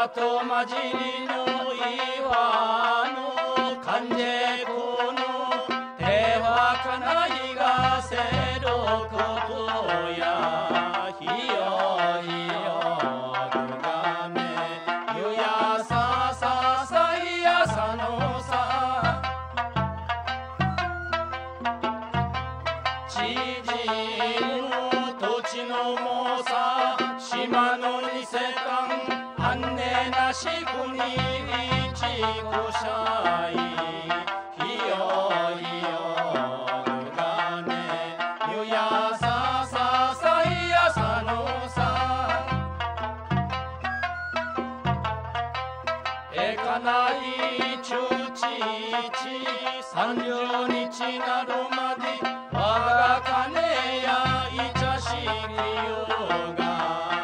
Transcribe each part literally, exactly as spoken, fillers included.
里混じりの岩の関係この手はかないがせることやひよひよぐがめゆやさささいやさのさ知事の土地のもさ島の二世間安寧なし国一個社員ひよひよぐがねゆやさささいやさのさえかないちゅうちいちさんじゅうにちなるまで我が金やいちゃしきよが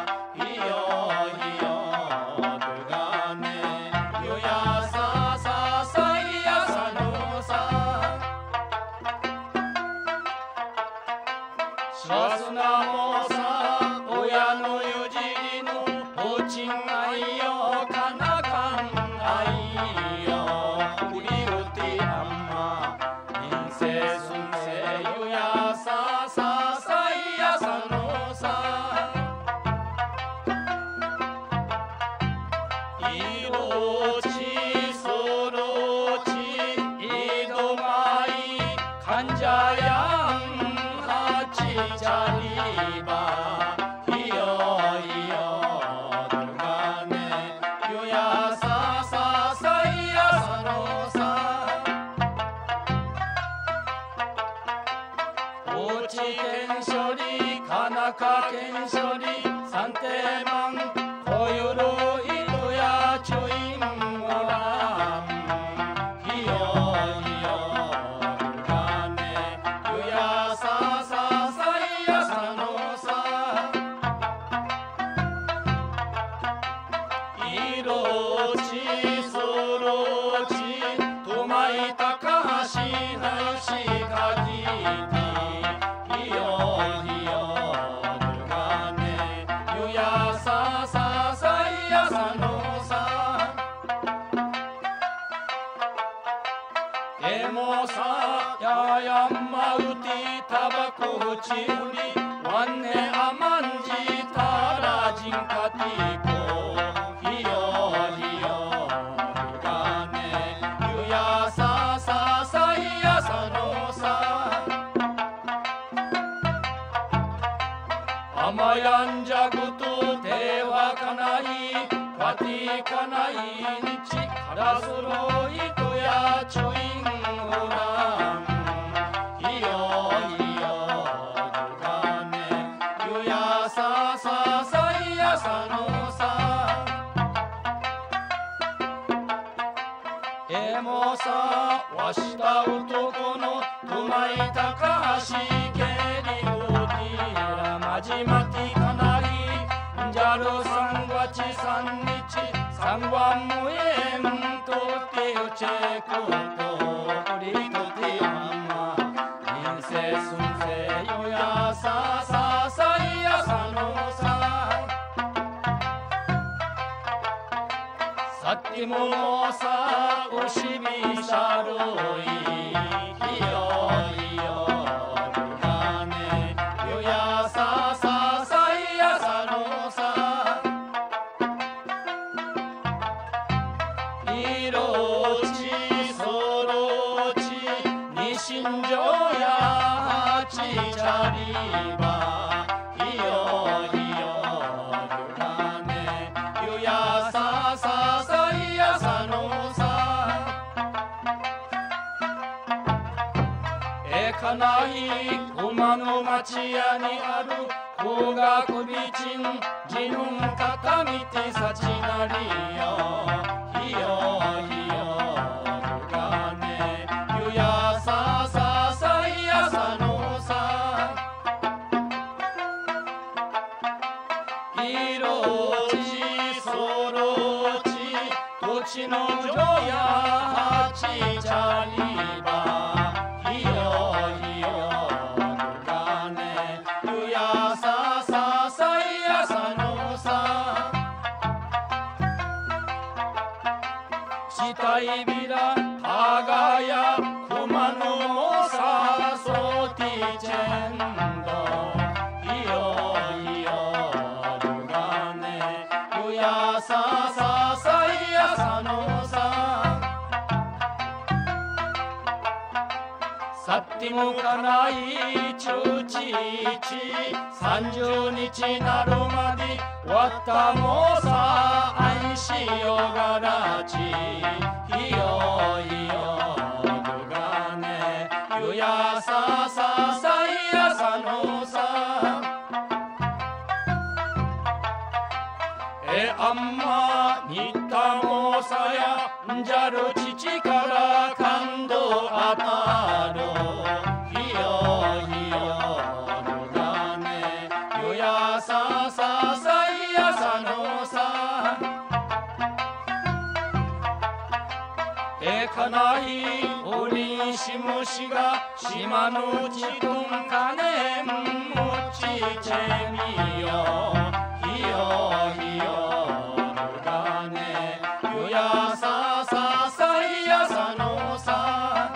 さすなもさ親のゆじりのおちんあいよかなかんあいようりうてあんま人生すんせゆやさささいやさのさいろちそろちいどまいかんじゃやんチャリバひよひよぐがねゆやさささいやさのさ高知県処理かなか県処理三定万こゆるいとやちゅいんごらんひよひよぐがねゆやささいろちそろちとまいたかしなしかきてひよひよぐがねゆやさささいやさのさえもさややんまうてたばこちうりわんねあまんじたらじんかてこひよひよぐがねゆやさささいやさのさあまやんじゃぐと手はかないかてかないにちからそろいとやちょいんごらんひよひよぐがねゆやさささいやさのさえもさわした男のとまいたかしけりうてらまじまてかないじゃるさんがちさんにちさんわんむえんとてうちえくとりとてまんま人生すんせよやさささいやさのささっきももさおしびしゃるいひよひよぐがねゆやさささいやさのさいろちそろちにしんじょうやちちゃりばひよひよぐがねゆやさささいやさのさえかない馬の町屋にある高学美人自分かみてさちなりよひよひよぐがねゆやさささいやさのさいろちそろち土地のじょやちちゃりばひよひよぐがねゆやさささいやさのさしたいびらかがやくまぬもさそてちぇんどいよいよるがねゆやさささいやさのささってむかないちゅうちいちさんじゅうにちなるまでわったもさあんしよがらちいよいよるがねゆやさささいやさのさえあんまにったもさやんじゃるちちから感動あたるいよいよるがねゆやさささいやさのさえかないおりんしむしがしまぬちとんかねんもちちぇみよいよいよるがねゆやさささいやさのさ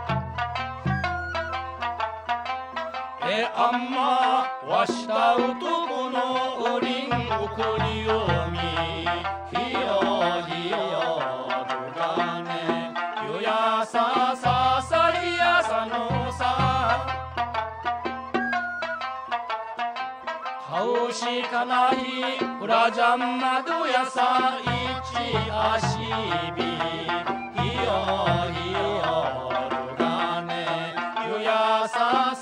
えあんまわしたうとこのおりんおこりをみいよいよるがねゆやさささいやさのさかうしかないくらじゃんまどやさいちあしびいよいよるがねゆやさ